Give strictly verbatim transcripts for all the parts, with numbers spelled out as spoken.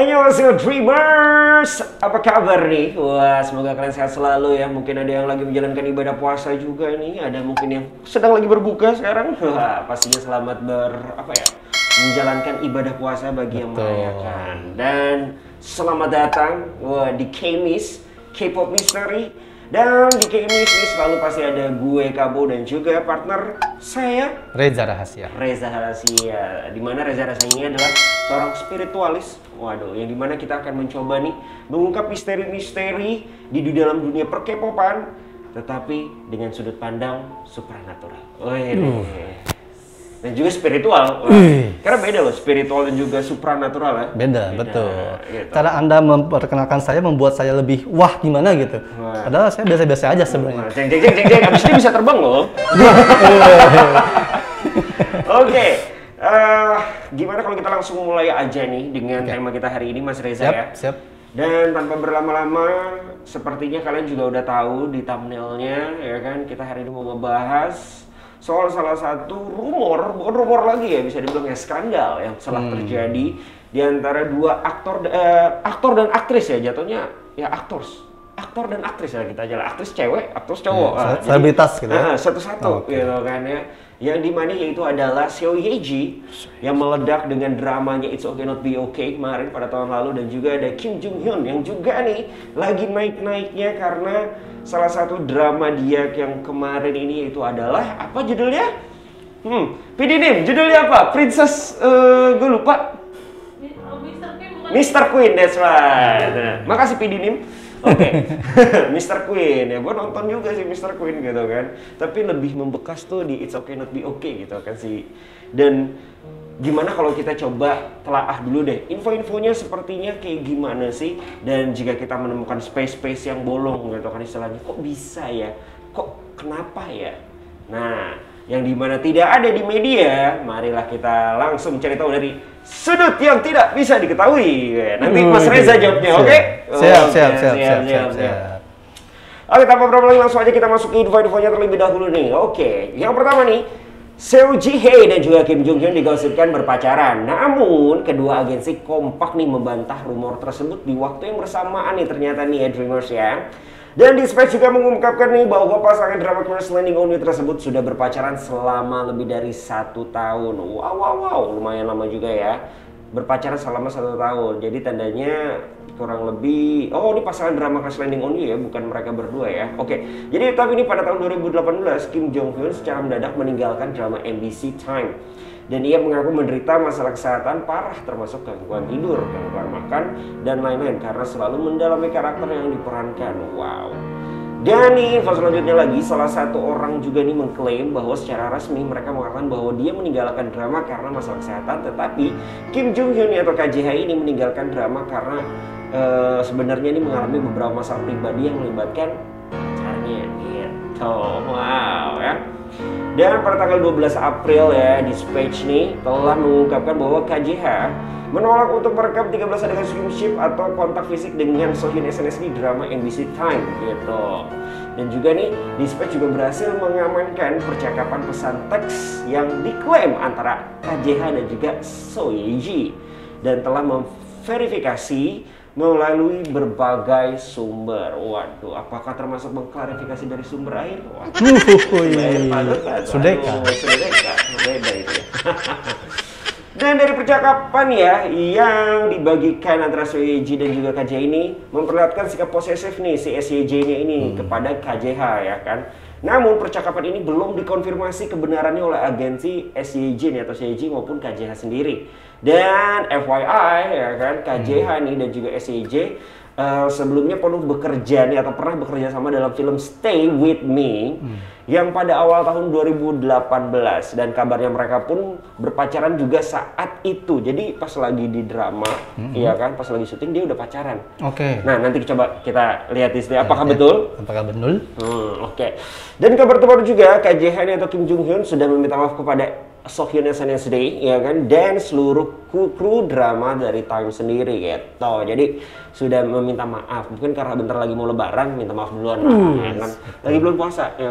Annyeonghaseyo Dreamers, apa kabar nih? Wah, semoga kalian sehat selalu ya. Mungkin ada yang lagi menjalankan ibadah puasa juga nih. Ada mungkin yang sedang lagi berbuka sekarang. Wah, pastinya selamat ber apa ya? Menjalankan ibadah puasa bagi yang merayakan. Dan selamat datang wah, di K-Miss, K-pop Mystery. Dan di K-Miss ini selalu pasti ada gue, Kabo, dan juga partner saya Reza Rahasia. Reza Rahasia. Dimana Reza Rahasia ini adalah seorang spiritualis. Waduh, yang dimana kita akan mencoba nih mengungkap misteri-misteri di dalam dunia perkepopan, tetapi dengan sudut pandang supranatural. Wih, uh. Dan juga spiritual. Wah, karena beda loh, spiritual dan juga supranatural ya. Beda, beda betul. Gitu. Cara Anda memperkenalkan saya membuat saya lebih wah gimana gitu. Wah. Padahal saya biasa-biasa aja sebenarnya. Jeng jeng jeng jeng jeng, abis ini bisa terbang loh. Oke, okay. uh, gimana kalau kita langsung mulai aja nih dengan okay. tema kita hari ini, Mas Reza siap, ya. Siap. Dan tanpa berlama-lama, sepertinya kalian juga udah tahu di thumbnailnya, ya kan, kita hari ini mau ngebahas soal salah satu rumor, bukan rumor lagi ya, bisa dibilang ya skandal yang telah hmm. terjadi di antara dua aktor, uh, aktor dan aktris ya, jatuhnya ya aktors, aktor dan aktris ya kita aja lah, aktris cewek, aktris cowok, ya, nah, selebritas gitu ya, satu-satu oh, okay. gitu kan ya, yang dimana yaitu adalah Seo Ye Ji yang meledak dengan dramanya It's Okay Not Be Okay kemarin pada tahun lalu, dan juga ada Kim Jung Hyun yang juga nih lagi naik-naiknya karena salah satu drama dia yang kemarin ini itu adalah apa judulnya? Hmm, P D Nim, judulnya apa? Princess, uh, gue lupa. Mister Queen, that's right. Nah, makasih P D Nim. Oke, okay. Mister Queen ya, gue nonton juga sih Mister Queen gitu kan. Tapi lebih membekas tuh di It's Okay Not Be Okay gitu kan sih. Dan gimana kalau kita coba telaah dulu deh info-infonya sepertinya kayak gimana sih, dan jika kita menemukan space-space yang bolong gitu kan istilahnya, kok bisa ya, kok kenapa ya, nah yang dimana tidak ada di media, marilah kita langsung cari tahu dari sudut yang tidak bisa diketahui. Nanti Mas Reza jawabnya, oke? Okay? Siap, siap, siap, siap, siap, siap. Oke, tanpa berlama-lama langsung aja kita masuk ke info-infonya terlebih dahulu nih. Oke, yang pertama nih, Seo Ji Hye dan juga Kim Jung Hyun digosipkan berpacaran. Namun, kedua agensi kompak nih membantah rumor tersebut di waktu yang bersamaan nih ternyata nih ya Dreamers ya. Dan Dispatch juga mengungkapkan nih bahwa pasangan drama Crash Landing on You tersebut sudah berpacaran selama lebih dari satu tahun. Wow, wow, wow, lumayan lama juga ya. Berpacaran selama satu tahun. Jadi tandanya kurang lebih, oh ini pasangan drama Crash Landing on You ya, bukan mereka berdua ya. Oke, jadi tapi ini pada tahun dua ribu delapan belas Kim Jong Hyun secara mendadak meninggalkan drama M B C Time. Dan ia mengaku menderita masalah kesehatan parah termasuk gangguan tidur, gangguan makan, dan lain-lain karena selalu mendalami karakter yang diperankan. Wow. Dan nih info selanjutnya lagi, salah satu orang juga nih mengklaim bahwa secara resmi mereka mengatakan bahwa dia meninggalkan drama karena masalah kesehatan, tetapi Kim Jung Hyun atau K J H ini meninggalkan drama karena uh, sebenarnya ini mengalami beberapa masalah pribadi yang melibatkan pacarnya gitu. Wow ya. Dan pada tanggal dua belas April ya, Dispatch nih telah mengungkapkan bahwa K J H menolak untuk merekam tiga belas adegan skinship atau kontak fisik dengan Sohyun S N S di drama M B C Time gitu. Dan juga nih Dispatch juga berhasil mengamankan percakapan pesan teks yang diklaim antara K J H dan juga Seo Ye Ji, dan telah memverifikasi melalui berbagai sumber. Waduh, apakah termasuk mengklarifikasi dari sumber air? Waduh, Sudeka. Sudeka, beda itu ya. Dan dari percakapan ya yang dibagikan antara Seo Ye Ji dan juga K J H ini memperlihatkan sikap posesif nih si S Y J-nya ini hmm. kepada K J H ya kan. Namun percakapan ini belum dikonfirmasi kebenarannya oleh agensi S Y J atau S Y J maupun K J H sendiri. Dan F Y I ya kan, K J H hmm. nih dan juga S Y J uh, sebelumnya penuh bekerja nih atau pernah bekerja sama dalam film Stay With Me hmm. yang pada awal tahun dua ribu delapan belas, dan kabarnya mereka pun berpacaran juga saat itu. Jadi pas lagi di drama, hmm. ya kan, pas lagi syuting dia udah pacaran. Oke. Okay. Nah nanti coba kita lihat di sini apakah ya, betul? Apakah betul? Hmm, Oke. Okay. Dan kabar terbaru juga K J H atau Kim Jung Hyun sudah meminta maaf kepada Sohyun S N S D ya kan, dan seluruh kru, kru drama dari Time sendiri gitu. Jadi sudah meminta maaf, mungkin karena bentar lagi mau lebaran minta maaf duluan lah, hmm. ya kan. Lagi bulan puasa ya kan, menjelang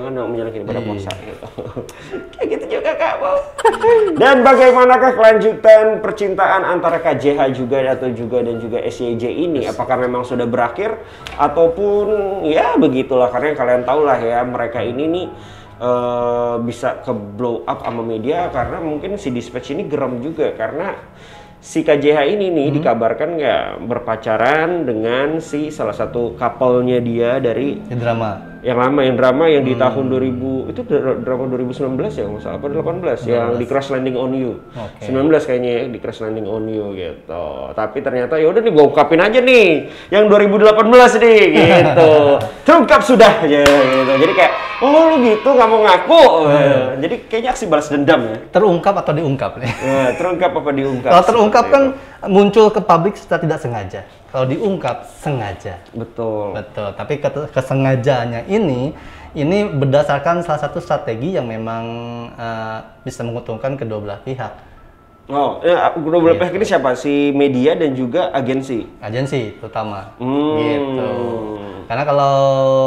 jangan-jangan kita pada puasa gitu. Kayak gitu juga kamu. Dan bagaimanakah kelanjutan percintaan antara K J H juga atau juga dan juga S Y J ini? Apakah memang sudah berakhir ataupun ya begitulah, karena kalian tahu lah ya mereka ini nih uh, bisa ke blow up sama media karena mungkin si Dispatch ini geram juga karena si K J H ini nih hmm. dikabarkan nggak berpacaran dengan si salah satu couple-nya dia dari yang drama. Yang lama, yang drama yang hmm. di tahun dua ribu, itu drama dua ribu sembilan belas ya, nggak salah, apa delapan belas yang di Crash Landing on You. Okay. sembilan belas kayaknya ya, di Crash Landing on You gitu. Tapi ternyata ya udah nih gua ungkapin aja nih yang dua ribu delapan belas nih gitu. Terungkap sudah aja gitu. Jadi kayak oh lu gitu nggak mau ngaku. Hmm. Jadi kayaknya aksi balas dendam ya. Terungkap atau diungkap nih? Nah, terungkap apa diungkap? Kalau terungkap kan itu muncul ke publik secara tidak sengaja. Kalau diungkap sengaja. Betul. Betul. Tapi kesengajaannya ini ini berdasarkan salah satu strategi yang memang uh, bisa menguntungkan kedua belah pihak. Oh, ya, kedua belah pihak ini siapa? Si media dan juga agensi. Agensi terutama. Hmm. Gitu. Karena kalau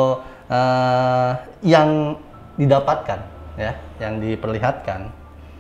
uh, yang didapatkan ya, yang diperlihatkan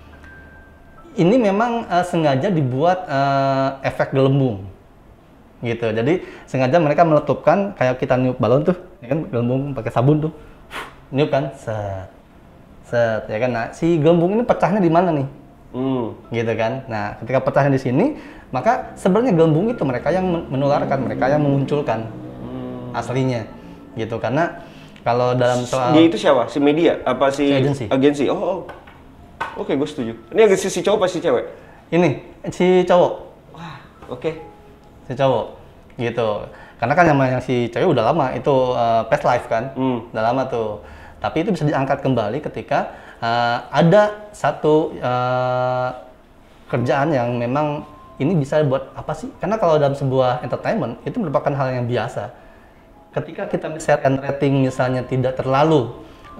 ini memang uh, sengaja dibuat uh, efek gelembung. Gitu. Jadi sengaja mereka meletupkan kayak kita niup balon tuh, ya kan, gelembung pakai sabun tuh. Niup kan, set. Set, ya kan. Nah, si gelembung ini pecahnya di mana nih? Hmm. Gitu kan. Nah, ketika pecahnya di sini, maka sebenarnya gelembung itu mereka yang menularkan, mereka yang memunculkan hmm. aslinya. Gitu. Karena kalau dalam soal dia itu siapa? Si media apa si, si agensi? Agensi. Oh. oh. Oke, okay, gue setuju. Ini agensi si cowok apa si cewek? Ini si cowok. Wah, oke. Okay. Si cowok gitu, karena kan yang yang si cewek udah lama itu uh, past life kan, hmm. udah lama tuh, tapi itu bisa diangkat kembali ketika uh, ada satu uh, kerjaan yang memang ini bisa buat apa sih, karena kalau dalam sebuah entertainment itu merupakan hal yang biasa. Ketika kita misalkan rating misalnya tidak terlalu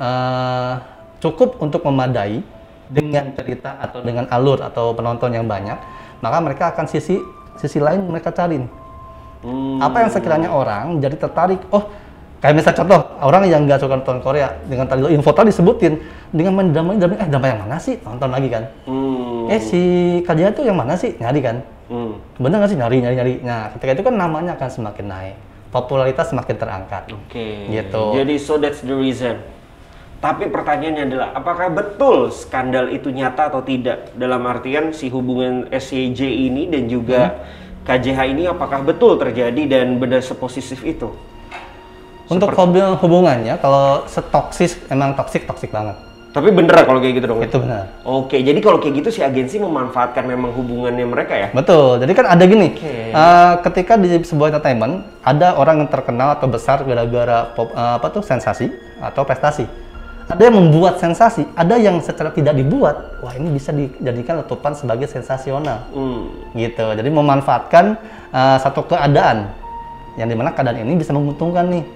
uh, cukup untuk memadai dengan cerita atau dengan alur atau penonton yang banyak, maka mereka akan sisi sisi lain mereka cari nih. Hmm. Apa yang sekiranya orang jadi tertarik, oh kayak misalnya contoh, orang yang nggak suka nonton Korea, dengan tadi info tadi disebutin, dengan main drama, drama, eh drama yang mana sih? Nonton lagi kan. Hmm. Eh si Kajian tuh yang mana sih? Nyari kan. Hmm. Bener nggak sih? Nyari, nyari, nyari. Nah ketika itu kan namanya akan semakin naik, popularitas semakin terangkat. Oke. Okay. Gitu. Jadi so that's the reason. Tapi pertanyaannya adalah, apakah betul skandal itu nyata atau tidak? Dalam artian si hubungan S Y J ini dan juga hmm. K J H ini apakah betul terjadi dan benar seposisif itu? Untuk Seperti... hubungannya, kalau setoksis, emang toksik, toksik banget. Tapi bener kalau kayak gitu dong? Itu benar. Oke, jadi kalau kayak gitu si agensi memanfaatkan memang hubungannya mereka ya? Betul, jadi kan ada gini, okay. uh, ketika di sebuah entertainment, ada orang yang terkenal atau besar gara-gara uh, apa tuh sensasi atau prestasi. Ada yang membuat sensasi, ada yang secara tidak dibuat, wah ini bisa dijadikan letupan sebagai sensasional, hmm. gitu. Jadi memanfaatkan uh, satu keadaan, yang dimana keadaan ini bisa menguntungkan nih,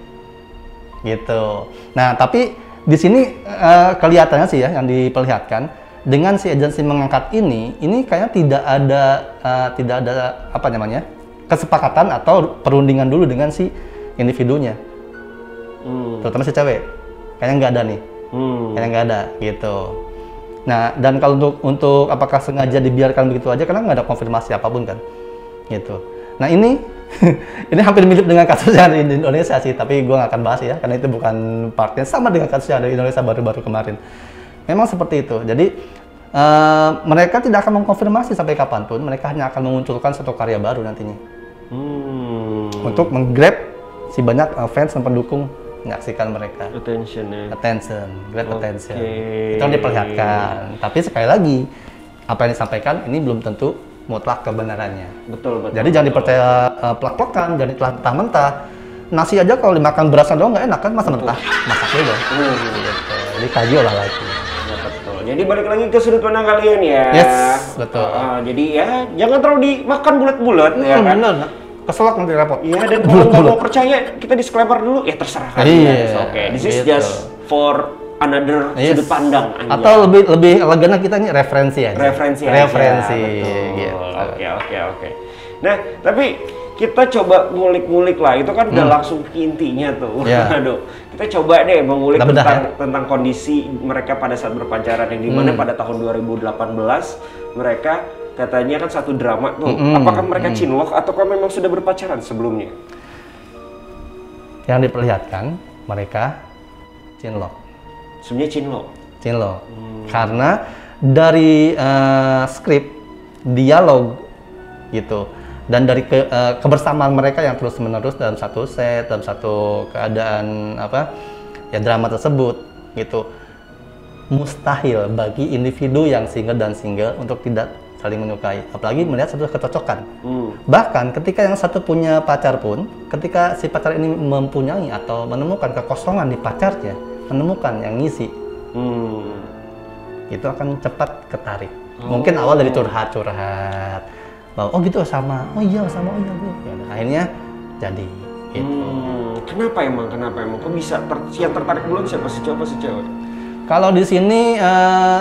gitu. Nah tapi di sini uh, kelihatannya sih ya yang diperlihatkan dengan si agensi mengangkat ini, ini kayaknya tidak ada uh, tidak ada apa namanya kesepakatan atau perundingan dulu dengan si individunya, hmm. terutama si cewek, kayaknya nggak ada nih. Hmm. Kayaknya nggak ada gitu. Nah dan kalau untuk untuk apakah sengaja dibiarkan begitu aja karena nggak ada konfirmasi apapun kan, gitu. Nah ini ini hampir mirip dengan kasus yang di Indonesia sih, tapi gue nggak akan bahas ya karena itu bukan partnya, sama dengan kasus yang ada di Indonesia baru-baru kemarin. Memang seperti itu. Jadi uh, mereka tidak akan mengkonfirmasi sampai kapanpun, mereka hanya akan memunculkan satu karya baru nantinya hmm. untuk menggrab si banyak uh, fans dan pendukung menyaksikan mereka. Attention ya. Attention, great okay. attention. Itu yang diperlihatkan. Tapi sekali lagi, apa yang disampaikan ini belum tentu mutlak kebenarannya. Betul, betul. Jadi betul. Jangan dipercaya uh, plak-plakan, jangan ditelan mentah-mentah. Nasi aja kalau dimakan berasnya doang nggak enak kan, masa mentah. Masak dulu. Hmm. Gitu. Jadi kaji olah lagi. Ya, betul. Jadi balik lagi ke sudut pandang kalian ya. Yes, betul. Uh, jadi ya jangan terlalu dimakan bulat-bulat hmm, ya kan. Bener. Keselak nanti repot. Iya, dan kalau nggak mau percaya, kita disclaimer dulu, ya terserah kalian. Iya, Oke, okay. This is gitu. just for another yes. sudut pandang. Anja. Atau lebih lebih elegannya kita ini referensi aja. Referensi Referensi. Oke, oke, oke. Nah, tapi kita coba ngulik-ngulik lah, itu kan udah Hmm. langsung ke intinya tuh. Ya. Aduh, kita coba deh mengulik Kita bedah, tentang ya. tentang kondisi mereka pada saat berpacaran, yang dimana Hmm. pada tahun dua ribu delapan belas mereka katanya kan satu drama tuh. Hmm. Apakah mereka Hmm. cinlok ataukah memang sudah berpacaran sebelumnya? Yang diperlihatkan mereka cinlok. Sebenarnya cinlok. Cinlok. Karena dari eh, skrip, dialog gitu, dan dari ke, eh, kebersamaan mereka yang terus menerus dalam satu set, dalam satu keadaan apa ya drama tersebut gitu, mustahil bagi individu yang single dan single untuk tidak saling menyukai, apalagi melihat satu kecocokan. Hmm. Bahkan ketika yang satu punya pacar pun, ketika si pacar ini mempunyai atau menemukan kekosongan di pacarnya, menemukan yang ngisi, Hmm. itu akan cepat ketarik. Oh. Mungkin awal dari curhat-curhat, bahwa oh gitu sama, oh iya sama, oh iya, iya. Ya, akhirnya jadi gitu. Hmm. Kenapa emang? Kenapa emang? Kok bisa ter- yang tertarik duluan siapa, si cowok apa si cewek? Kalau di sini eh,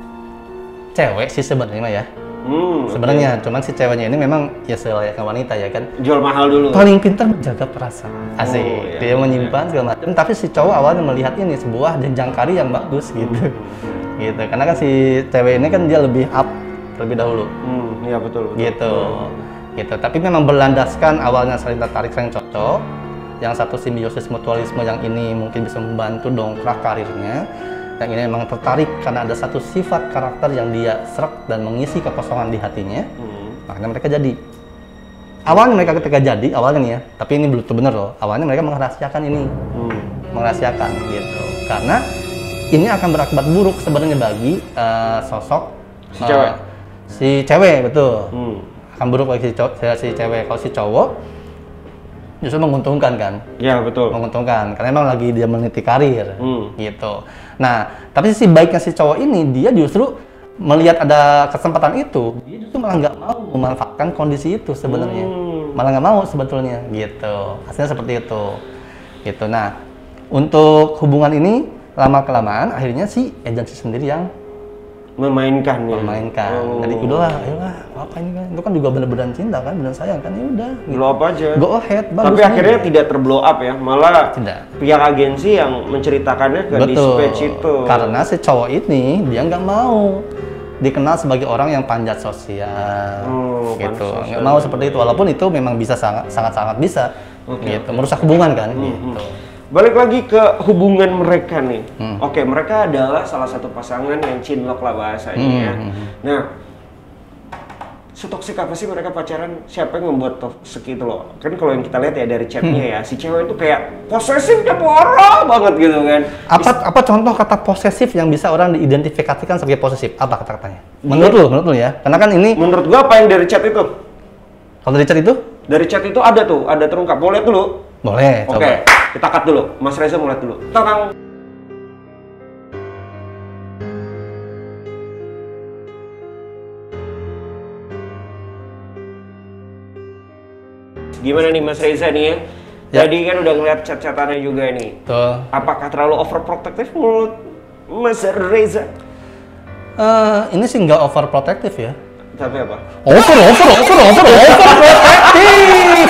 cewek sih sebenarnya ya. Hmm, Sebenarnya, cuman si ceweknya ini memang ya selayaknya wanita ya kan. oke. Jual mahal dulu. Paling pintar menjaga perasaan. Asik. Oh, iya, Dia menyimpan segala macam. Tapi si cowok awalnya melihat ini sebuah jenjang karir yang bagus gitu. Hmm. Gitu. Karena kan si cewek ini kan dia lebih up terlebih dahulu. Hmm, iya betul, betul. Gitu. Gitu. Tapi memang berlandaskan awalnya saling tertarik, saling cocok. Yang satu simbiosis mutualisme, yang ini mungkin bisa membantu dongkrak karirnya. Yang ini memang tertarik karena ada satu sifat karakter yang dia serak dan mengisi kekosongan di hatinya. Hmm. Makanya mereka jadi. Awalnya mereka ketika jadi, awalnya nih ya, tapi ini belum bener loh. Awalnya mereka merahasiakan ini, Hmm. merahasiakan gitu. Karena ini akan berakibat buruk sebenarnya bagi eh, sosok Si eh, cewek. si cewek betul. Hmm. Akan buruk bagi si, cow- si cewek. Kalau si cowok justru menguntungkan kan, Ya betul. menguntungkan karena emang lagi dia meniti karir Hmm. gitu. Nah, tapi sisi baiknya si cowok ini, dia justru melihat ada kesempatan itu, dia justru malah nggak mau memanfaatkan kondisi itu sebenarnya, Hmm. malah nggak mau sebetulnya gitu. Hasilnya seperti itu, gitu. Nah, untuk hubungan ini lama kelamaan akhirnya si agensi sendiri yang Memainkan ya. memainkan. Oh. Jadi udahlah, ayolah, apa ini kan? Itu kan juga bener-bener cinta kan, bener sayang kan, ya udah. Gitu. Blow up aja. Go ahead, bagus. Tapi nih. akhirnya tidak terblow up ya, malah Tidak. pihak agensi yang menceritakannya ke dispatch itu. Karena si cowok ini dia nggak mau dikenal sebagai orang yang panjat sosial, Oh, gitu. panjat sosial. Nggak mau seperti itu, walaupun itu memang bisa sangat sangat sangat bisa, Oke, gitu. Merusak hubungan kan, gitu. Balik lagi ke hubungan mereka nih. Hmm. Oke, mereka adalah salah satu pasangan yang cinlok lah bahasanya Hmm, ya. hmm, hmm. Nah, setoksik apa sih mereka pacaran? Siapa yang membuat toksik itu loh? Kan kalau yang kita lihat ya dari chatnya Hmm. ya, si cewek itu kayak posesifnya parah banget gitu kan. Apa apa contoh kata posesif yang bisa orang diidentifikasikan sebagai posesif? Apa kata-katanya? Menurut lu, menurut lu ya? Karena kan ini Menurut gua apa yang dari chat itu? kalau dari chat itu Dari chat itu ada tuh, ada terungkap. Boleh dulu? boleh, Oke, coba. kita cut dulu. Mas Reza mulai dulu. Tentang gimana nih Mas Reza nih ya? Ya. Tadi kan udah ngeliat chat-chatannya juga nih. Tuh. Apakah terlalu overprotective menurut Mas Reza? Eh, ini sih nggak overprotective ya. Tapi apa? Over, over, over, over, overprotective.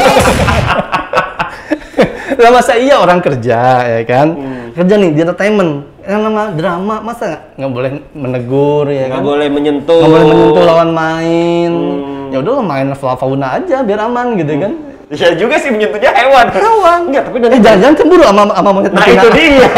Lah masa iya orang kerja ya kan? Hmm. Kerja nih di entertainment. Yang nama drama masa nggak nggak boleh menegur ya Nggak kan? boleh menyentuh. Nggak boleh menyentuh lawan main. Hmm. Ya udah lo main fauna aja biar aman gitu kan? Ya juga sih menyentuhnya hewan. Hewan. Enggak, tapi Eh nanti jangan-jangan cemburu sama sama monyet nah betina. itu dia.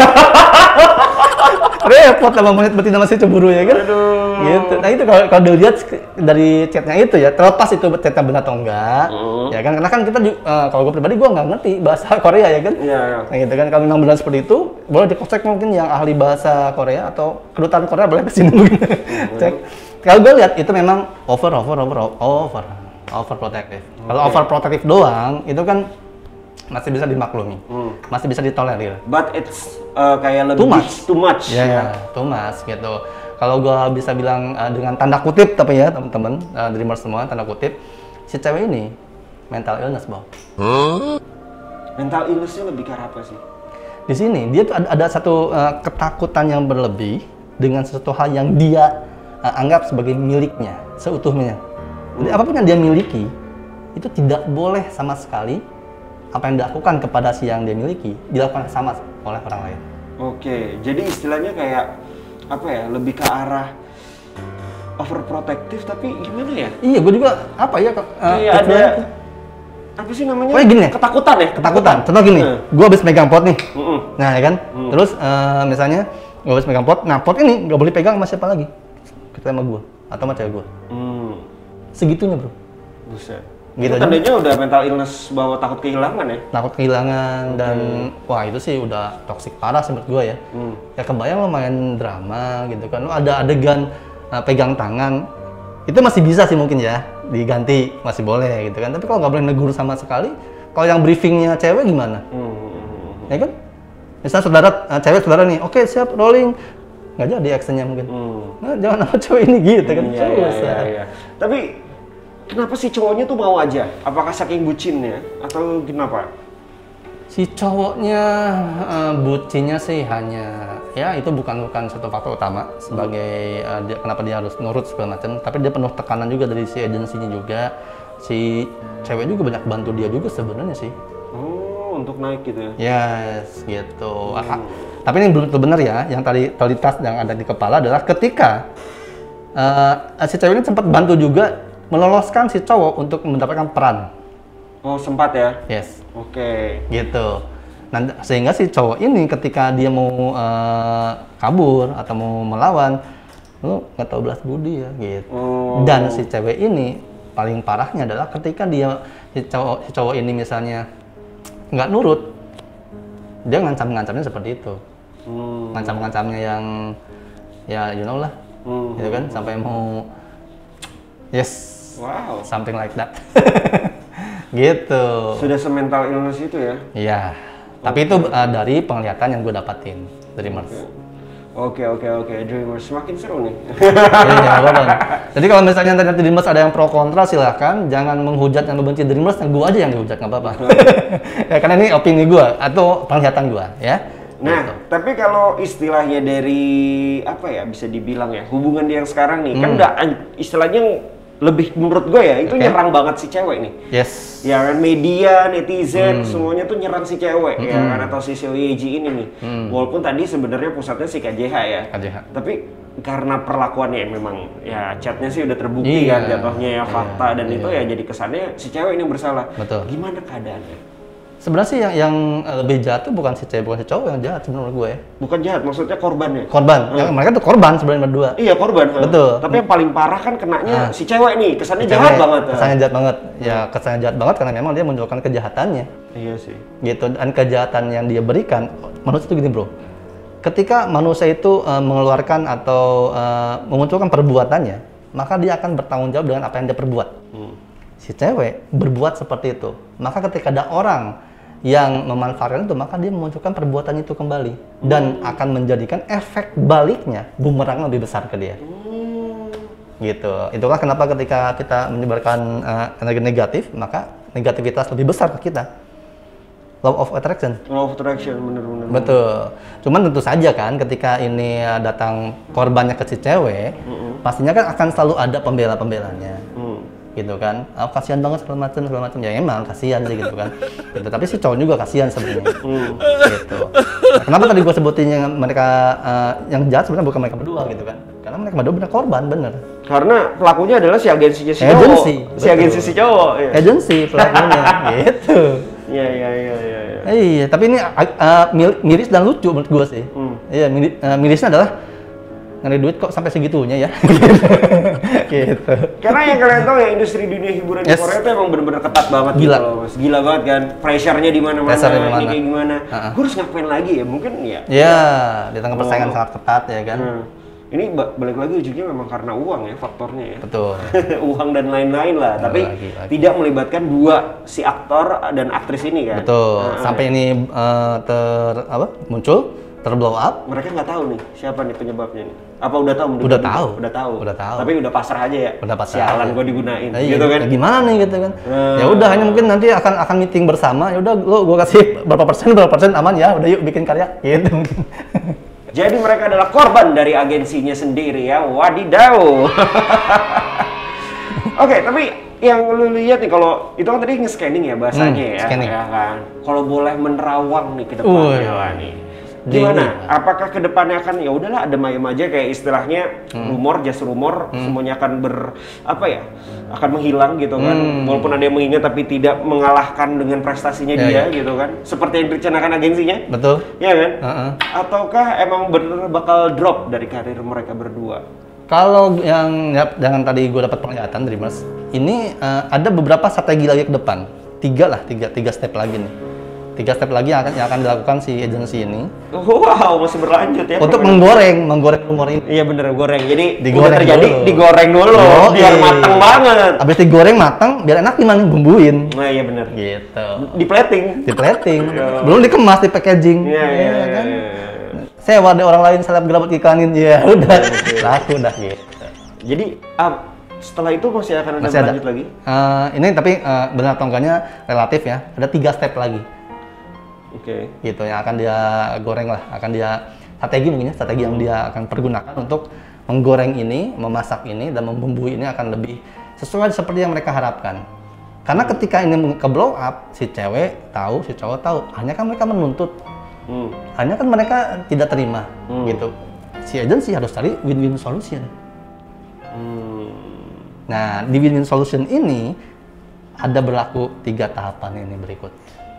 Repot sama monyet betina masih cemburu ya kan? Aduh. Gitu. Nah itu kalau kalau dilihat dari chatnya itu ya, terlepas itu chatnya benar atau enggak, Hmm. ya kan? Karena kan kita ju- eh, kalau gue pribadi gue nggak ngerti bahasa Korea ya kan? Iya, iya. Nah gitu kan, kalau memang benar seperti itu, boleh dicek mungkin yang ahli bahasa Korea atau kedutaan Korea boleh kesini mungkin cek. Kalau gue lihat itu memang over, over, over, over, overprotective. Kalau overprotective doang, itu kan masih bisa dimaklumi, Hmm. masih bisa ditolerir. But it's uh, kayak lebih Too much. too much. Ya, ya, too much gitu. Kalau gua bisa bilang uh, dengan tanda kutip tapi ya teman-teman, uh, dreamers semua tanda kutip, si cewek ini mental illness, Bang. Mental illness-nya lebih ke arah apa sih? Di sini dia tuh ada, ada satu uh, ketakutan yang berlebih dengan sesuatu hal yang dia uh, anggap sebagai miliknya seutuhnya. Jadi apapun yang dia miliki itu tidak boleh sama sekali apa yang dilakukan kepada si yang dia miliki dilakukan sama oleh orang lain. Oke, jadi istilahnya kayak apa ya, lebih ke arah overprotective, tapi gimana ya? Iya, gue juga apa ya? Uh, Kayak ada apa sih namanya? Oh, gini ya? Ketakutan ya? Ketakutan. Contoh gini, hmm. gue habis megang pot nih. Mm-mm. Nah, ya kan? Mm. Terus uh, misalnya gue habis megang pot, nah pot ini nggak boleh pegang sama siapa lagi? Kita sama gue atau sama cewek gue. Mm. Segitunya, bro. Buset. Gitu itu tandanya udah mental illness bahwa takut kehilangan ya? Takut kehilangan dan hmm. wah itu sih udah toksik parah sih menurut gue ya. Hmm. Ya kebayang lo main drama gitu kan, lo ada adegan uh, pegang tangan, itu masih bisa sih mungkin ya diganti, masih boleh gitu kan. Tapi kalau nggak boleh negur sama sekali, kalau yang briefingnya cewek gimana? Hmm. Ya kan? Misalnya saudara, uh, cewek saudara nih, oke okay, siap rolling, nggak jadi actionnya mungkin. Hmm. Nah, jangan sama cewek ini gitu kan? Hmm, iya, iya, iya, iya. Tapi kenapa sih cowoknya tuh mau aja? Apakah saking bucinnya atau kenapa? Si cowoknya uh, bucinnya sih hanya ya itu bukan bukan satu faktor utama sebagai uh, dia, kenapa dia harus nurut segala macam. Tapi dia penuh tekanan juga dari si agensinya juga. Si cewek juga banyak bantu dia juga sebenarnya sih. Oh, untuk naik gitu ya? Yes, gitu. Hmm. Ah, tapi ini belum tentu benar ya. Yang tadi terlintas yang ada di kepala adalah ketika uh, si cewek ini sempat bantu juga meloloskan si cowok untuk mendapatkan peran. Oh, sempat ya? Yes. Oke. Okay. Gitu. Nah, sehingga si cowok ini ketika dia mau uh, kabur atau mau melawan, lu nggak tahu belas budi ya, gitu. Oh. Dan si cewek ini paling parahnya adalah ketika dia si cowok si cowok ini misalnya nggak nurut, dia ngancam-ngancamnya seperti itu. Hmm. Ngancam-ngancamnya yang ya you know lah, hmm. gitu kan, sampai mau yes. Wow. Something like that. Gitu. Sudah semental illness itu ya? Iya. Okay. Tapi itu uh, dari penglihatan yang gue dapatin Dreamers. Oke, oke, oke. Dreamers semakin seru nih. Iya, apa-apa. Jadi kalau misalnya ternyata Dreamers ada yang pro kontra, silahkan. Jangan menghujat yang membenci Dreamers, yang gue aja yang dihujat, nggak apa-apa. Ya, karena ini opini gue atau penglihatan gue, ya. Nah, gitu. Tapi kalau istilahnya dari apa ya bisa dibilang ya hubungan dia yang sekarang nih, hmm. kan udah istilahnya lebih menurut gue ya itu okay. nyerang banget si cewek nih. Yes. Ya kan media, netizen, hmm. semuanya tuh nyerang si cewek hmm. ya kan atau si Seo Ye Ji ini nih. Hmm. Walaupun tadi sebenarnya pusatnya si K J H ya. K J H. Tapi karena perlakuannya memang ya chatnya sih udah terbukti iya. kan jatuhnya ya fakta iya. dan iya. itu ya jadi kesannya si cewek ini yang bersalah. Betul. Gimana keadaannya? Sebenarnya sih yang, yang lebih jahat tuh bukan si cewek, bukan si cowok yang jahat sebenarnya gue. Bukan jahat, maksudnya korbannya. Korban. Hmm. Yang mereka tuh korban sebenarnya berdua. Iya, korban. Betul. Tapi yang paling parah kan kenanya nah. si cewek nih, kesannya si jahat cewek, banget. Kesannya jahat banget. Ya, kesannya jahat banget karena memang dia menunjukkan kejahatannya. Iya sih. Gitu, dan kejahatan yang dia berikan, manusia itu gini bro. Ketika manusia itu uh, mengeluarkan atau uh, memunculkan perbuatannya, maka dia akan bertanggung jawab dengan apa yang dia perbuat. Hmm. Si cewek berbuat seperti itu. Maka ketika ada orang yang memanfaatkan itu, maka dia memunculkan perbuatan itu kembali dan hmm. akan menjadikan efek baliknya bumerang lebih besar ke dia. Hmm. Gitu. Itulah kenapa ketika kita menyebarkan uh, energi negatif, maka negativitas lebih besar ke kita. Law of attraction. Law of attraction, bener-bener. Betul. Cuman tentu saja kan ketika ini datang korbannya ke si cewek, hmm. pastinya kan akan selalu ada pembela-pembelanya. Hmm. Gitu kan, oh, kasihan banget segala macam segala macam ya emang kasihan sih gitu kan, gitu. Tapi si cowok juga kasihan sebenarnya, hmm. gitu. Nah, kenapa tadi gue sebutin yang mereka uh, yang jahat sebenarnya bukan mereka berdua gitu kan, karena mereka berdua benar korban bener. Karena pelakunya adalah si agensinya si cowok, agensi, si agensi si cowok, ya. Agensi pelakunya, gitu. Iya iya iya iya. Iya, tapi ini uh, miris dan lucu menurut gue sih. Hmm. Iya, miris, uh, mirisnya adalah ngeri duit kok sampai segitunya ya. Gitu. Karena yang kalian tahu ya industri dunia hiburan yes. di Korea itu emang bener-bener ketat banget. Gila. Gitu loh, Mas. Gila banget kan. Pressure-nya di mana-mana, ini kayak gimana. Uh-huh. Gue harus ngapain lagi ya? Mungkin ya. Iya, di tengah persaingan oh. sangat ketat ya kan. Hmm. Ini balik lagi ujungnya memang karena uang ya faktornya ya. Betul. Uang dan lain-lain lah. Tapi lagi, lagi. tidak melibatkan dua si aktor dan aktris ini kan. Betul. Nah, Sampai ya. ini uh, ter apa muncul, terblow up. Mereka nggak tahu nih siapa nih penyebabnya nih. Apa udah tahu? Udah tahu. Udah tahu. Udah tahu. Tapi udah pasrah aja ya. Udah pasrah. Sialan gue digunain. Nah, gitu iya. kan. Ya, gimana nih gitu kan. Hmm. Ya udah hanya mungkin nanti akan akan meeting bersama. Ya udah lo gue kasih berapa persen berapa persen aman ya. Udah yuk bikin karya gitu mungkin. Jadi mereka adalah korban dari agensinya sendiri ya. Wadidaw. Oke, okay, tapi yang lu lihat nih kalau itu kan tadi nge-scanning ya bahasanya Hmm, ya, scanning. ya kan. Kalau boleh menerawang nih ke depannya lah nih. Gimana? Dini. Apakah ke depannya akan ya udahlah ada ayem aja kayak istilahnya Hmm. rumor, just rumor, Hmm. semuanya akan ber apa ya? Akan menghilang gitu kan. Hmm. Walaupun ada yang mengingat tapi tidak mengalahkan dengan prestasinya Ya, dia ya. gitu kan. Seperti yang direncanakan agensinya. Betul. Ya kan? Uh-uh. Ataukah emang bener bakal drop dari karir mereka berdua? Kalau yang ya, yang tadi gue dapat penglihatan dari Mas, ini eh, ada beberapa strategi lagi ke depan. Tiga lah, tiga, tiga step lagi nih. Tiga step lagi yang akan, yang akan dilakukan si agensi ini Wow, masih berlanjut ya. untuk pokoknya. menggoreng, menggoreng rumor ini. Iya bener, goreng. Jadi Digoreng udah terjadi, dulu. digoreng dulu, Yoi. biar matang banget. Habis digoreng matang, biar enak gimana bumbuin. Nah iya bener. Gitu. Di plating. Di plating, Ya. belum dikemas, di packaging. Iya iya Ya, iya. kan? iya. Sewa ada orang lain selebgram buat iklanin, ya udah, Oke. laku dah gitu. Jadi ah, setelah itu masih akan ada Masih ada. lanjut lagi? Eh, ini tapi eh, benar atau enggaknya relatif ya. Ada tiga step lagi. Oke. Gitu yang akan dia goreng lah, akan dia strategi mungkin ya, strategi yang dia akan pergunakan untuk menggoreng ini, memasak ini dan membumbui ini akan lebih sesuai seperti yang mereka harapkan. Karena ketika ini ke blow up, si cewek tahu, si cowok tahu, hanya kan mereka menuntut, Hmm. hanya kan mereka tidak terima Hmm. gitu. Si agency harus cari win-win solution. Hmm. Nah, di win-win solution ini ada berlaku tiga tahapan ini berikut.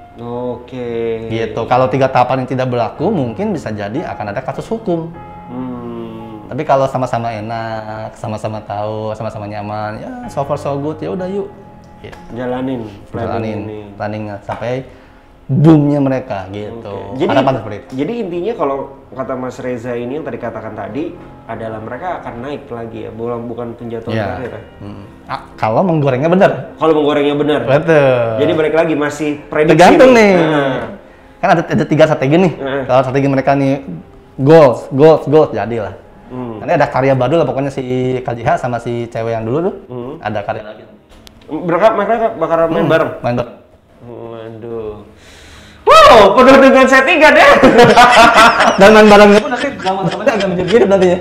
Oke. Gitu. Kalau tiga tahapan yang tidak berlaku, mungkin bisa jadi akan ada kasus hukum. Hmm. Tapi kalau sama-sama enak, sama-sama tahu, sama-sama nyaman, ya so far so good, ya udah yuk. Gitu. Jalanin, planning ini. Jalanin planningnya sampai boomnya mereka gitu. Oke. Jadi, Harapan seperti itu. jadi intinya kalau kata Mas Reza ini yang tadi katakan tadi adalah mereka akan naik lagi ya, bukan bukan penjatuhan Ya. karir ya. Hmm. Ah, kalau menggorengnya benar. Kalau menggorengnya benar. Betul. Jadi balik lagi masih prediksi. Tergantung nih. Nah. Kan ada, ada tiga strategi nih. Heeh. Kalau strategi mereka nih goals, goals, goals, jadilah. Hmm. Nanti ada karya baru lah pokoknya si K J H sama si cewek yang dulu tuh. Hmm. Ada karya lagi. Mereka mereka bakal main Hmm, bareng. Main bareng. Waduh. Wow, penuh dengan settingan ya. Dan main barengnya pun nanti drama-dramanya agak mirip-mirip nantinya.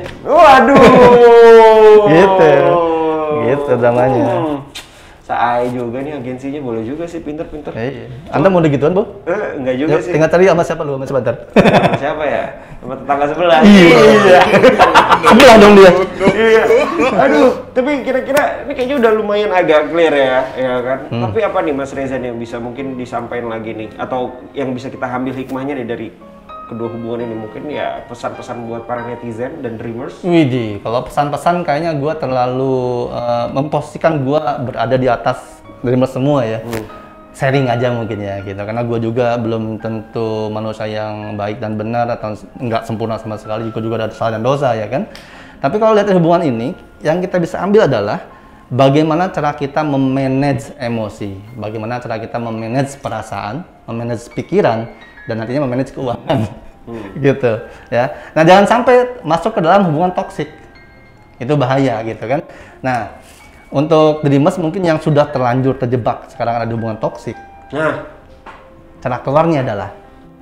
Waduh. Gitu. Gitu dramanya. Hmm. Saai juga nih agensinya, boleh juga sih, pinter-pinter. Iya. Anda mau digituan, Bu? Eh, enggak juga Yuk, sih. tinggal cari sama siapa lu, sama sebentar. Sama siapa ya? Sama tetangga sebelah. Iya. Sebelah dong dia. Iya. Aduh, tapi kira-kira ini kayaknya udah lumayan agak clear ya, ya kan? Hmm. Tapi apa nih Mas Reza nih yang bisa mungkin disampaikan lagi nih, atau yang bisa kita ambil hikmahnya nih dari kedua hubungan ini, mungkin ya pesan-pesan buat para netizen dan dreamers. Widih, kalau pesan-pesan kayaknya gua terlalu eh, memposisikan gua berada di atas dreamers semua ya. Hmm. Sharing aja mungkin ya gitu, karena gua juga belum tentu manusia yang baik dan benar atau nggak sempurna sama sekali, gua juga ada salah dan dosa ya kan. Tapi kalau lihat hubungan ini, yang kita bisa ambil adalah bagaimana cara kita memanage emosi, bagaimana cara kita memanage perasaan, memanage pikiran, dan nantinya memanage keuangan, hmm. gitu ya. Nah jangan sampai masuk ke dalam hubungan toksik, itu bahaya gitu kan. Nah untuk dreamers mungkin yang sudah terlanjur terjebak sekarang ada di hubungan toksik, Nah, cara keluarnya adalah,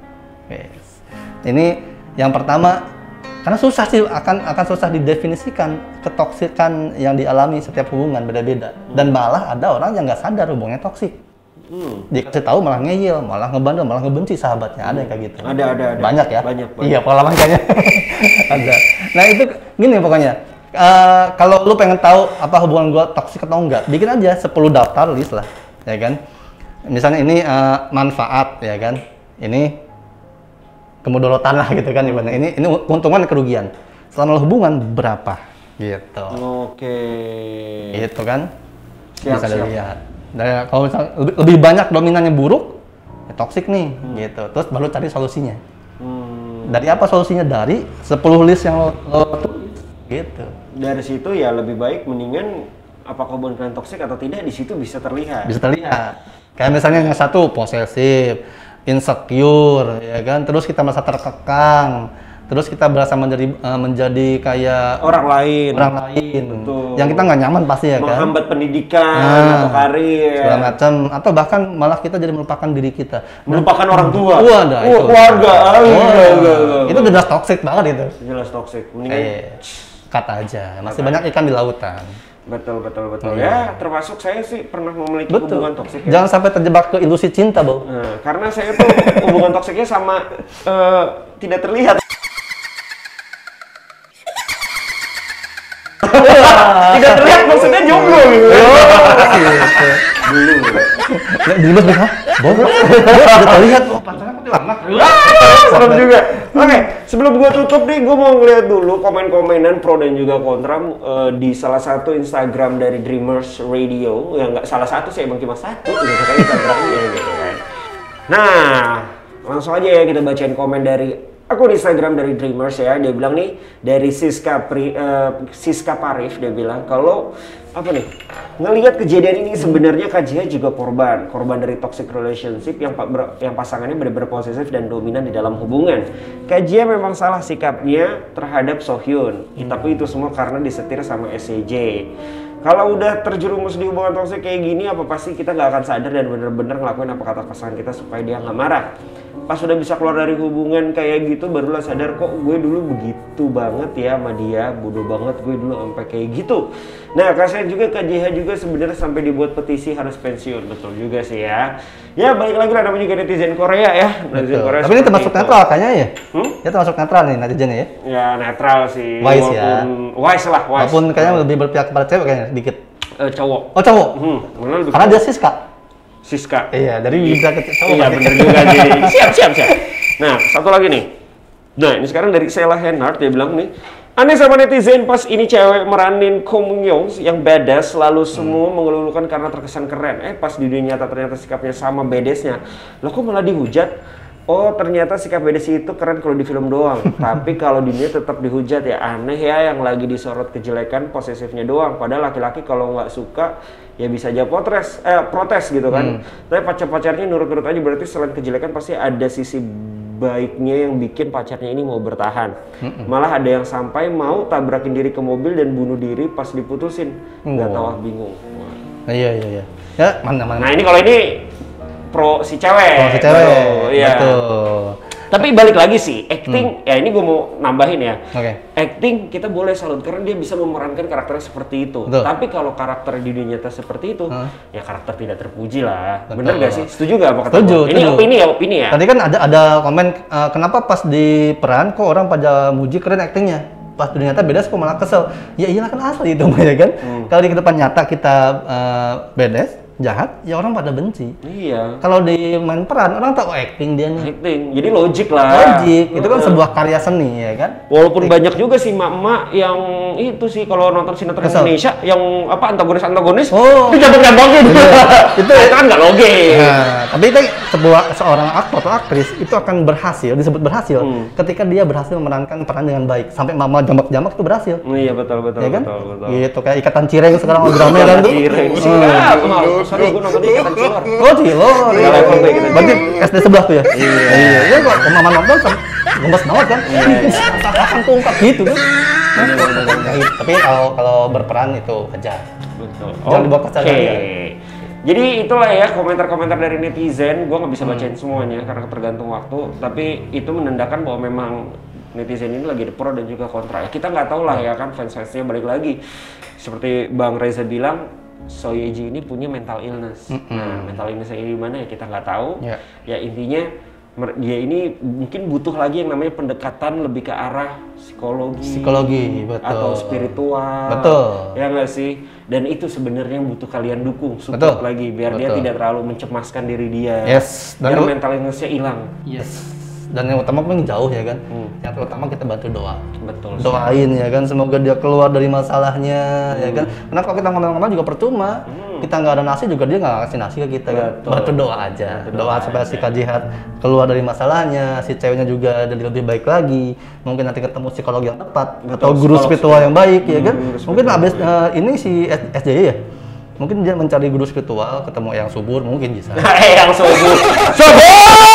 yes. Ini yang pertama, karena susah sih akan akan susah didefinisikan ketoksikan yang dialami setiap hubungan beda-beda, dan malah ada orang yang nggak sadar hubungannya toksik. hmm. Dikasih tahu malah ngeyel, malah ngebandel, malah ngebenci sahabatnya. Ada yang kayak gitu. Ada, ada, ada. Banyak ya? Banyak, banyak. Iya, pengalaman kayaknya. Ada. Nah, itu gini pokoknya. Eh, kalau lu pengen tahu apa hubungan gua toksik atau enggak, bikin aja sepuluh daftar list lah, ya kan? Misalnya ini eh, manfaat, ya kan? Ini kemudorotan lah gitu kan ibaratnya. Ini ini keuntungan dan kerugian. Selama hubungan berapa? Gitu. Oke. Gitu kan? Siap, Bisa siap. dilihat. Dan kalau misalnya lebih, lebih banyak dominannya buruk, ya toksik nih, gitu. Terus baru cari solusinya. Hmm. Dari apa solusinya? Dari sepuluh list yang lo, lo tulis, gitu. Dari situ ya lebih baik mendingan apakah hubungan kalian toksik atau tidak di situ bisa terlihat. Bisa terlihat. Kayak misalnya yang satu posesif, insecure, ya kan. Terus kita merasa terkekang. Terus kita berasa menjadi eh, menjadi kayak Orang lain. orang lain. Betul. Yang kita nggak nyaman pasti ya kan. Menghambat pendidikan Nah, atau karir. segala macam, atau bahkan malah kita jadi melupakan diri kita. Melupakan orang tua. Wah, ada Oh, itu. keluarga. Ah, Wah, iya, iya, iya. itu udah toxic banget itu. Jelas toksik. Mendingan Iya. cut aja. Masih banyak ikan di lautan. Betul, betul, betul. Oh, ya, termasuk saya sih pernah memiliki Betul. hubungan toksik. Ya. Jangan sampai terjebak ke ilusi cinta, Bau. Nah, karena saya tuh hubungan toksiknya sama uh, tidak terlihat. Tidak terlihat maksudnya jomblo gitu. Dulu. Di bos hah? Bau. Udah terlihat oh pacaran kok lama. Serem juga. Oke, sebelum gua tutup nih, gua mau ngeliat dulu komen-komenan pro dan juga kontra uh, di salah satu Instagram dari Dreamers Radio. Ya nggak salah satu sih, emang cuma satu gitu kan Instagramnya gitu kan. Nah, langsung aja ya kita bacain komen dari akun Instagram dari Dreamers ya. Dia bilang nih dari Siska Pri, uh, Siska Parif, dia bilang kalau apa nih, ngelihat kejadian ini sebenarnya Kak Jia juga korban korban dari toxic relationship yang ber, yang pasangannya benar-benar posesif dan dominan di dalam hubungan. Kak Jia memang salah sikapnya terhadap Sohyun, hmm. tapi itu semua karena disetir sama S C J. Kalau udah terjerumus di hubungan toksik kayak gini, apa pasti kita nggak akan sadar dan bener-bener ngelakuin apa kata pasangan kita supaya dia nggak marah. Pas udah bisa keluar dari hubungan kayak gitu, barulah sadar kok gue dulu begitu banget ya sama dia, bodoh banget gue dulu sampai kayak gitu. Nah, kasihan juga Kak J H juga sebenarnya sampai dibuat petisi harus pensiun, betul juga sih ya. Ya balik lagi lah namanya juga netizen Korea ya. Netizen Korea. Tapi ini termasuk itu. Netral kayaknya ya? Hmm? Ya termasuk netral nih netizen ya? Ya netral sih. Wise ya. Wise lah, wise. Walaupun kayaknya lebih berpihak kepada cewek kayaknya dikit. Uh, cowok. Oh cowok? Hmm, karena dia Siska. Siska. Iya, dari bisa ke cowok. Iya bener juga jadi. Siap, siap, siap. Nah, satu lagi nih. Nah, ini sekarang dari Sheila Henhard, dia bilang nih, aneh sama netizen pas ini cewek meranin Kong Myung yang badass, lalu semua hmm. mengelulukan karena terkesan keren. Eh, pas di dunia nyata ternyata sikapnya sama badassnya. Loh kok malah dihujat? Oh, ternyata sikap badass itu keren kalau di film doang. Tapi kalau di dunia tetap dihujat ya. Aneh ya, yang lagi disorot kejelekan posesifnya doang. Padahal laki-laki kalau nggak suka ya bisa aja protes, eh, protes gitu kan. Hmm. Tapi pacar-pacarnya nurut-nurut aja, berarti selain kejelekan pasti ada sisi baiknya yang bikin pacarnya ini mau bertahan. Mm-mm. Malah ada yang sampai mau tabrakin diri ke mobil dan bunuh diri pas diputusin. Nggak oh. tahu, bingung. Nah, iya iya iya. Ya mana mana. Nah ini kalau ini pro si cewek. Pro si cewek. Betul, iya. Betul. Tapi balik lagi sih, acting, hmm. ya ini gue mau nambahin ya. Oke. Okay. Acting kita boleh salut karena dia bisa memerankan karakternya seperti itu. Betul. Tapi kalau karakter di dunia nyata seperti itu, huh? ya karakter tidak terpuji lah. Betul. Bener gak sih? Setuju gak apa kata Setuju, gue? Ini setuju. opini ya, opini ya. Tadi kan ada ada komen uh, kenapa pas di peran kok orang pada muji keren actingnya. Pas di nyata beda kok malah kesel. Ya iyalah kan asli itu ya kan. Hmm. Kalau di depan nyata kita uh, bedes, jahat, ya orang pada benci. Iya. Kalau di main peran, orang tahu acting dia nih. Acting, jadi logik lah. Logik, itu kan sebuah karya seni ya kan. Walaupun acting. Banyak juga sih mak-mak yang itu sih kalau nonton sinetron Indonesia yang apa antagonis-antagonis, oh. itu jambak-jambakin. Iya. itu, itu kan nggak logis. Nah, tapi itu sebuah seorang aktor atau aktris itu akan berhasil, disebut berhasil, hmm. ketika dia berhasil memerankan peran dengan baik. Sampai mama jambak-jambak itu berhasil. Iya betul betul. Ya kan? Betul, betul. Gitu kayak ikatan cireng sekarang drama kan tuh. Cireng. Sorry, gue nonton ikatan cilor. Oh, cilor. Iya, level B gitu. Berarti S D sebelah tuh ya? Iya. Iya, iya kok mama nonton kan gemes banget kan? Kapan tuh ungkap gitu kan? Tapi kalau kalau berperan itu wajar. Betul. Jangan dibawa ke cara. Jadi itulah ya komentar-komentar dari netizen. Gue nggak bisa bacain hmm. semuanya karena tergantung waktu. Tapi itu menandakan bahwa memang netizen ini lagi ada pro dan juga kontra. Ya, kita nggak tahu lah ya kan fans-fansnya balik lagi. Seperti Bang Reza bilang, Soyeji ini punya mental illness. Mm-hmm. Nah, mental illness ini gimana ya kita nggak tahu. Yeah. Ya intinya dia ini mungkin butuh lagi yang namanya pendekatan lebih ke arah psikologi, psikologi betul. Atau spiritual. Betul. Ya nggak sih? Dan itu sebenarnya yang butuh kalian dukung, support betul. Lagi biar betul. Dia tidak terlalu mencemaskan diri dia. Yes. Dan biar mental illness-nya hilang. Yes. Dan yang utama pun jauh ya kan, hmm. yang terutama kita bantu doa, betul. Doain ya kan, semoga dia keluar dari masalahnya hmm. ya kan. Karena kalau kita ngomong-ngomong juga percuma, hmm. kita nggak ada nasi juga dia nggak kasih nasi ke kita kan. Bantu doa aja, bantu doa, doa supaya si Kak Jihad keluar dari masalahnya, si ceweknya juga jadi lebih baik lagi. Mungkin nanti ketemu psikolog yang tepat betul, atau guru spiritual yang baik hmm, ya kan. Mungkin abis uh, ini si S J Y ya. Mungkin dia mencari guru spiritual, ketemu yang subur, mungkin bisa. yang subur, subur.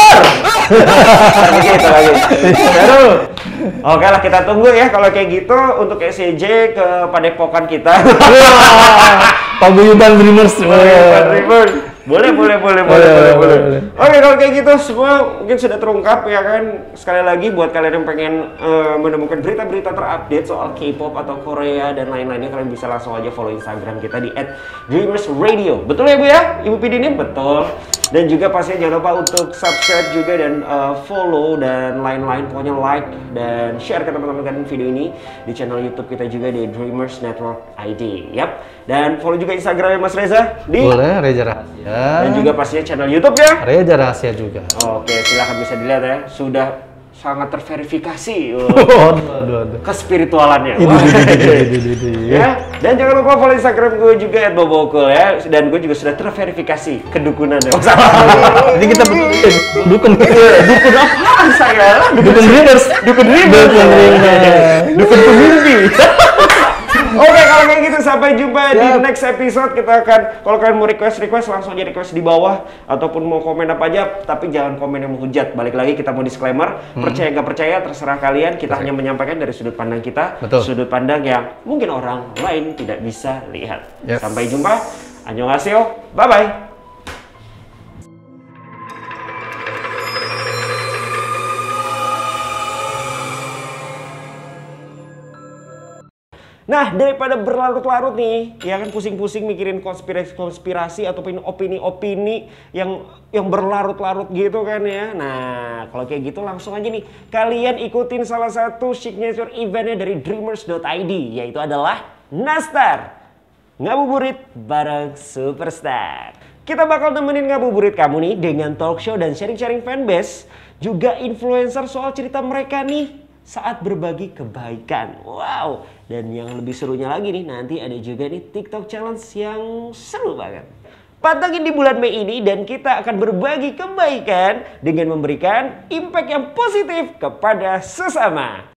Begitu lagi. Baru. Oke lah kita tunggu ya kalau kayak gitu untuk S C J ke Padepokan kita. Paguyuban Dreamers. Paguyuban Dreamers. Boleh, boleh, boleh, boleh, boleh, boleh. Oke, kalau kayak gitu semua mungkin sudah terungkap ya kan. Sekali lagi buat kalian yang pengen uh, menemukan berita-berita terupdate soal K-pop atau Korea dan lain-lainnya, kalian bisa langsung aja follow Instagram kita di at dreamers radio. Betul ya Bu ya? Ibu Pidin? Betul. Dan juga pastinya jangan lupa untuk subscribe juga dan uh, follow dan lain-lain. Pokoknya like dan share ke teman-teman kalian video ini di channel YouTube kita juga di Dreamers Network I D. Yap. Dan follow juga Instagramnya Mas Reza di. Boleh, Reza Rahasia. Dan juga pastinya channel YouTube ya. Reza Rahasia juga. Oke, silahkan bisa dilihat ya. Sudah sangat terverifikasi oh, aduh, aduh, aduh. kespiritualannya. Ini, ini, ini, ini, ini, ya. Dan jangan lupa follow Instagram gue juga at bobokul ya. Dan gue juga sudah terverifikasi kedukunan ya. Ini kita dukun. Dukun Dukun apaan saya? Dukun dreamers. Dukun dreamers. Dukun pemimpi. Oke, kalau kayak gitu sampai jumpa di next episode. Kita akan, kalau kalian mau request request langsung aja request di bawah ataupun mau komen apa aja, tapi jangan komen yang menghujat. Balik lagi kita mau disclaimer, hmm. percaya nggak percaya terserah kalian. Kita Betul. hanya menyampaikan dari sudut pandang kita, Betul. sudut pandang yang mungkin orang lain tidak bisa lihat. Yes. Sampai jumpa. Annyeonghaseyo. Bye bye. Nah, daripada berlarut-larut nih, ya kan pusing-pusing mikirin konspirasi-konspirasi ataupun opini-opini yang yang berlarut-larut gitu kan ya. Nah, kalau kayak gitu langsung aja nih, kalian ikutin salah satu signature eventnya dari dreamers dot I D, yaitu adalah Nastar. Ngabuburit bareng Superstar. Kita bakal nemenin ngabuburit kamu nih dengan talk show dan sharing-sharing fanbase, juga influencer soal cerita mereka nih saat berbagi kebaikan. Wow, dan yang lebih serunya lagi nih, nanti ada juga nih TikTok challenge yang seru banget. Pantengin di bulan Mei ini dan kita akan berbagi kebaikan dengan memberikan impact yang positif kepada sesama.